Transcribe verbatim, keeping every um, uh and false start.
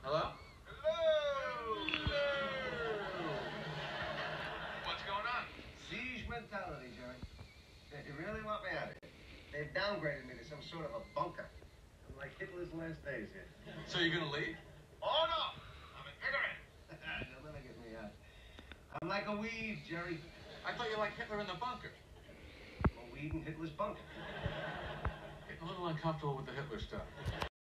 Hello? Hello! Hello! What's going on? Siege mentality, Jerry. They they really want me out of here. They've downgraded me to some sort of a bunker. I'm like Hitler's last days here. So you're gonna leave? Oh, no! I'm an ignorant. They'll never get me out. I'm like a weed, Jerry. I thought you liked Hitler in the bunker. I'm a weed in Hitler's bunker. Getting a little uncomfortable with the Hitler stuff.